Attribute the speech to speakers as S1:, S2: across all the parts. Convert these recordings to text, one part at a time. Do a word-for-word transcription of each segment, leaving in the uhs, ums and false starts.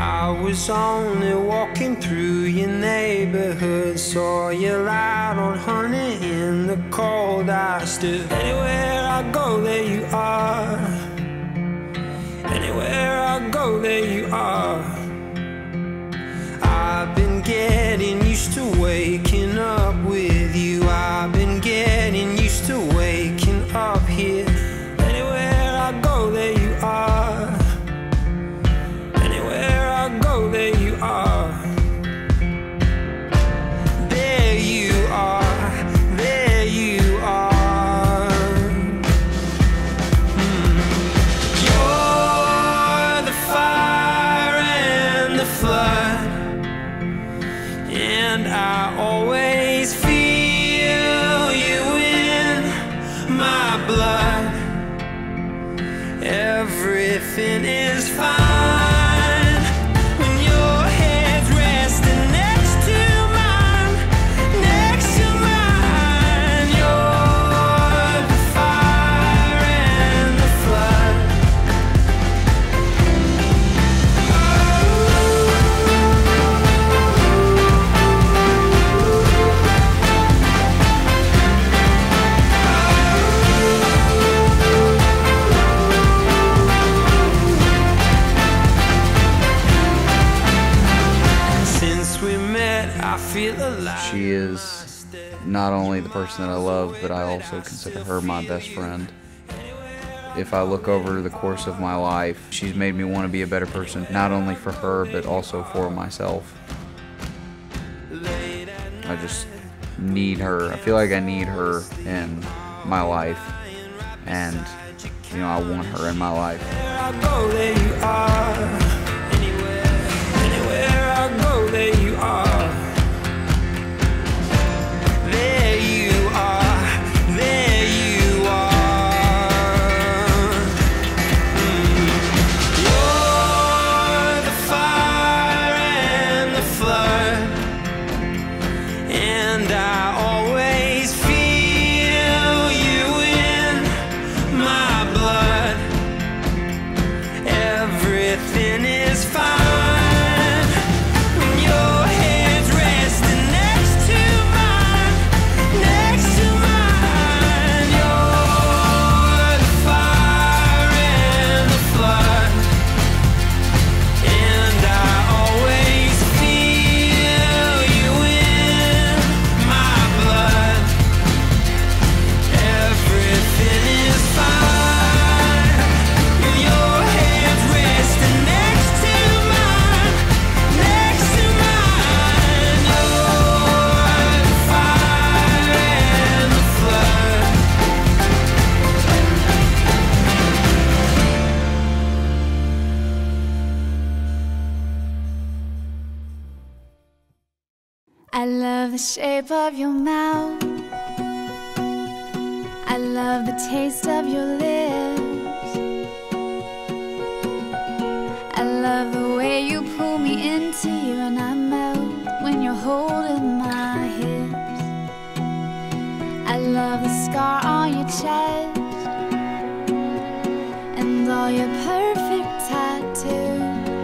S1: I was only walking through your neighborhood, saw you light on honey in the cold. I stood. Anywhere I go, there you are. Anywhere I go, there you are. I've been getting used to waking up with you. I've been getting used to waking up here. Anywhere I go, there you are. Anywhere I go, there you are. There you are. There you are. Mm. You're the fire and the flood, and I always feel you in my blood. Everything is fine when your head's resting next to mine, next to mine. You're the fire and the flood.
S2: She is not only the person that I love, but I also consider her my best friend. If I look over the course of my life, she's made me want to be a better person, not only for her, but also for myself. I just need her. I feel like I need her in my life, and, you know, I want her in my life.
S1: There you are. Anywhere I go, there you are. There you are, there you are. Mm. You're the fire and the flood, and I always feel you in my blood. Everything is fine.
S3: I love the shape of your mouth. I love the taste of your lips. I love the way you pull me into you, and I melt when you're holding my hips. I love the scar on your chest and all your perfect tattoos.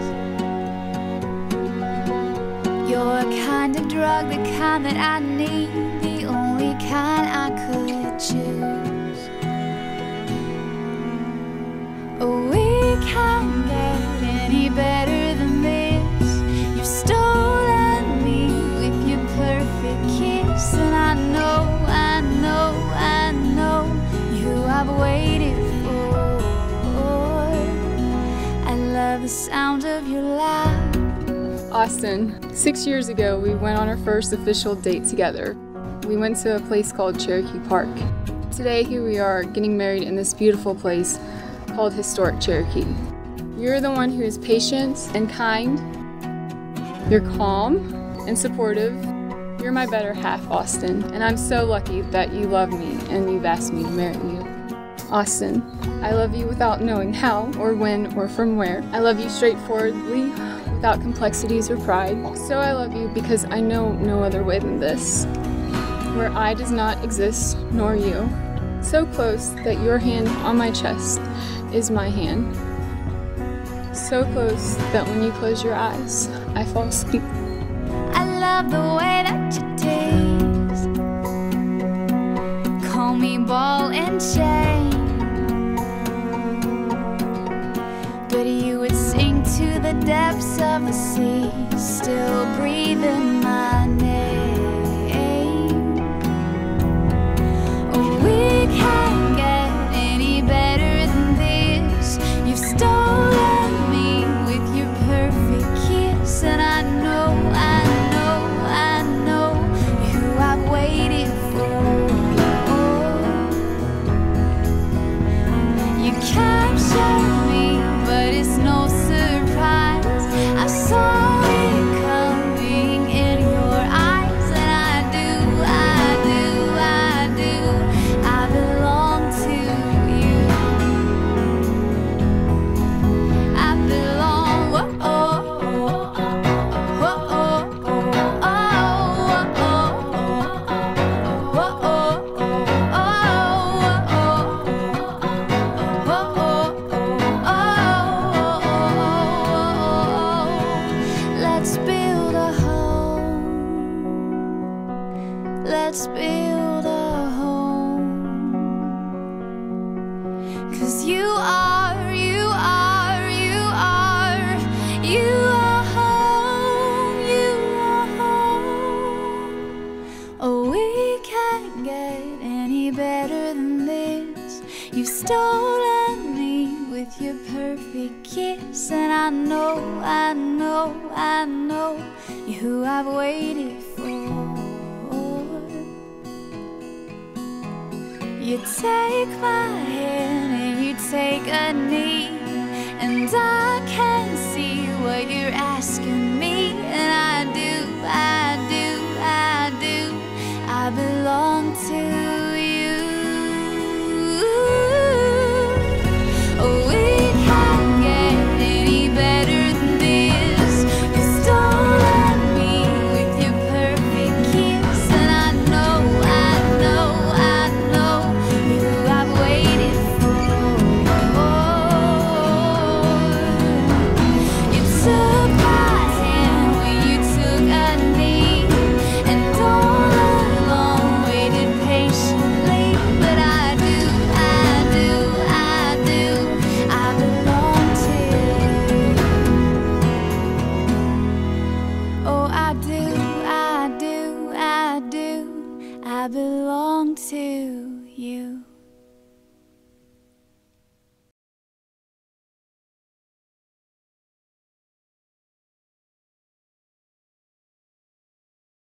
S3: You're a kind of drug, the kind that I need, the only kind I could choose. We can't get any better than this. You've stolen me with your perfect kiss, and I know, I know, I know who I've waited for. I love the sound of your laugh.
S4: Austin. Six years ago, we went on our first official date together. We went to a place called Cherokee Park. Today, here we are getting married in this beautiful place called Historic Cherokee. You're the one who is patient and kind. You're calm and supportive. You're my better half, Austin, and I'm so lucky that you love me and you've asked me to marry you. Austin, I love you without knowing how or when or from where. I love you straightforwardly, without complexities or pride. So I love you because I know no other way than this, where I does not exist, nor you. So close that your hand on my chest is my hand. So close that when you close your eyes, I fall asleep.
S3: I love the way that you taste. Call me ball and chain, but you would sink to the depths of the sea, still breathing my name. Oh, we can't get any better than this. You've stolen me with your perfect kiss, and I know, I know, I know who I've waited for. You capture me, but it's no surprise. I saw it coming in your eyes, and I do, I do, I do. I belong to you. I belong. Oh, oh, oh, oh, oh, oh, let's build a home. Let's build a home. 'Cause you are, you are, you are, you are home, you are home. Oh, we can't get any better than this. You've stolen me with your perfect kiss, and I know, I know, I know you're who I've waited for. You take my hand and you take a knee, and I can see what you're asking me, and I do, I do, I do, I belong to you. Oh, we can't get any better than this. You stolen me with your perfect kiss, and I know, I know, I know who I've waited for. You took my hand when you took a knee, and all along waited patiently. But I do, I do, I do, I belong to you. Oh, I do, I do, I do, I belong to you.